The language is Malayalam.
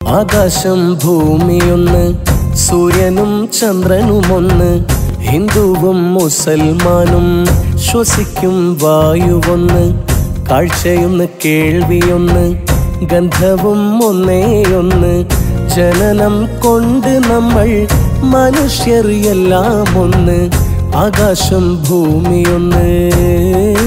ആകാശം ഭൂമിയൊന്ന്, സൂര്യനും ചന്ദ്രനുമൊന്ന്, ഹിന്ദുവും മുസൽമാനും ശ്വസിക്കും വായുവൊന്ന്, കാഴ്ചയൊന്ന് കേൾവിയൊന്ന്, ഗന്ധവും ഒന്നേയൊന്ന്, ജനനം കൊണ്ട് നമ്മൾ മനുഷ്യർ എല്ലാം ഒന്ന്, ആകാശം ഭൂമിയൊന്ന്.